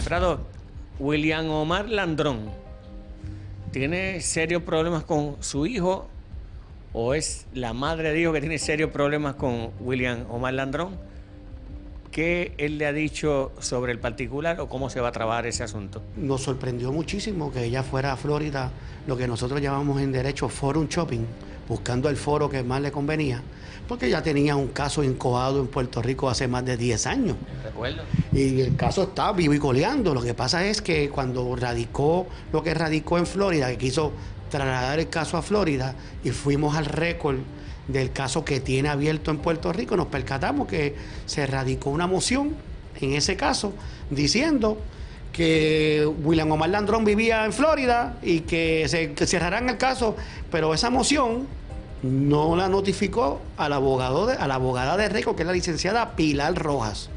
Magistrado, William Omar Landrón, ¿tiene serios problemas con su hijo o es la madre de hijo que tiene serios problemas con William Omar Landrón? ¿Qué él le ha dicho sobre el particular o cómo se va a trabajar ese asunto? Nos sorprendió muchísimo que ella fuera a Florida, lo que nosotros llamamos en derecho forum shopping, buscando el foro que más le convenía, porque ya tenía un caso incoado en Puerto Rico hace más de 10 años. ¿Recuerdo? Y el caso está vivo y coleando. Lo que pasa es que cuando radicó lo que radicó en Florida, que quiso trasladar el caso a Florida y fuimos al récord del caso que tiene abierto en Puerto Rico, nos percatamos que se radicó una moción en ese caso diciendo que William Omar Landrón vivía en Florida y que cerrarán el caso, pero esa moción no la notificó al abogado a la abogada de récord, que es la licenciada Pilar Rojas.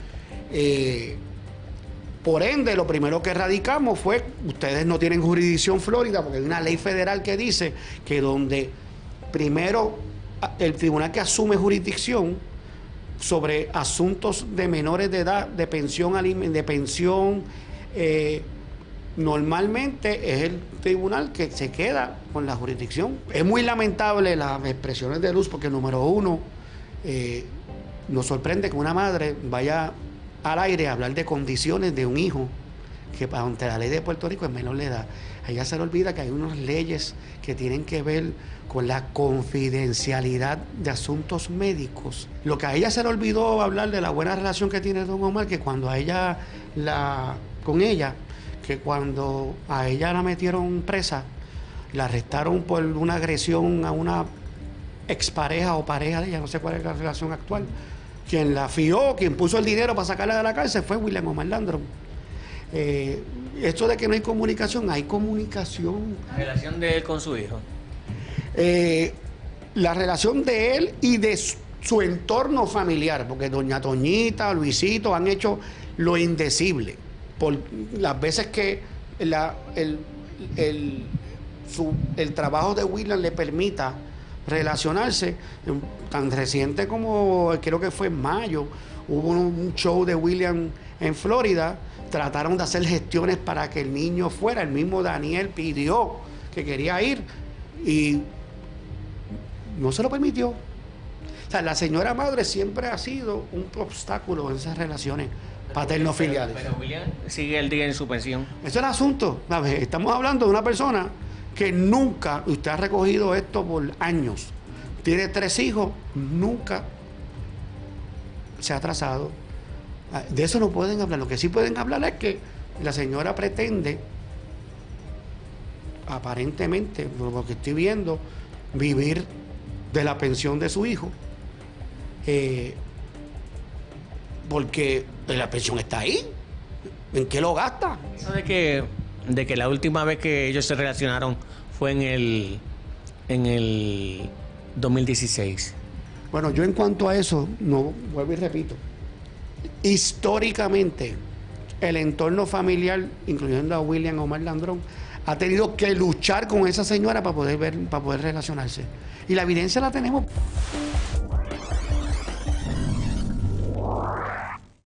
Por ende, lo primero que radicamos fue: ustedes no tienen jurisdicción Florida, porque hay una ley federal que dice que donde primero el tribunal que asume jurisdicción sobre asuntos de menores de edad, de pensión, normalmente es el tribunal que se queda con la jurisdicción. Es muy lamentable las expresiones de Luz, porque número uno, nos sorprende que una madre vaya al aire a hablar de condiciones de un hijo que ante la ley de Puerto Rico es menor de edad. A ella se le olvida que hay unas leyes que tienen que ver con la confidencialidad de asuntos médicos. Lo que a ella se le olvidó hablar de la buena relación que tiene don Omar, que cuando a ella que cuando a ella la metieron presa, la arrestaron por una agresión a una expareja o pareja de ella, no sé cuál es la relación actual. Quien la fió, quien puso el dinero para sacarla de la cárcel fue William Omar Landrón. Esto de que no hay comunicación, hay comunicación. ¿La relación de él con su hijo? La relación de él y de su entorno familiar, porque doña Toñita, Luisito han hecho lo indecible. Por las veces que el trabajo de William le permita relacionarse, tan reciente como creo que fue en mayo, hubo un show de William en Florida, trataron de hacer gestiones para que el niño fuera, el mismo Daniel pidió que quería ir y no se lo permitió. O sea, la señora madre siempre ha sido un obstáculo en esas relaciones paterno-filiales. Pero William sigue el día en su pensión. Ese es el asunto, ¿sabes? Estamos hablando de una persona que nunca, usted ha recogido esto por años, tiene 3 hijos, nunca se ha atrasado. De eso no pueden hablar. Lo que sí pueden hablar es que la señora pretende, aparentemente, por lo que estoy viendo, vivir de la pensión de su hijo, porque la pensión está ahí. ¿En qué lo gasta? Eso de que la última vez que ellos se relacionaron fue en el 2016. Bueno, yo en cuanto a eso, no vuelvo y repito, históricamente el entorno familiar, incluyendo a William Omar Landrón, ha tenido que luchar con esa señora para poder relacionarse. Y la evidencia la tenemos.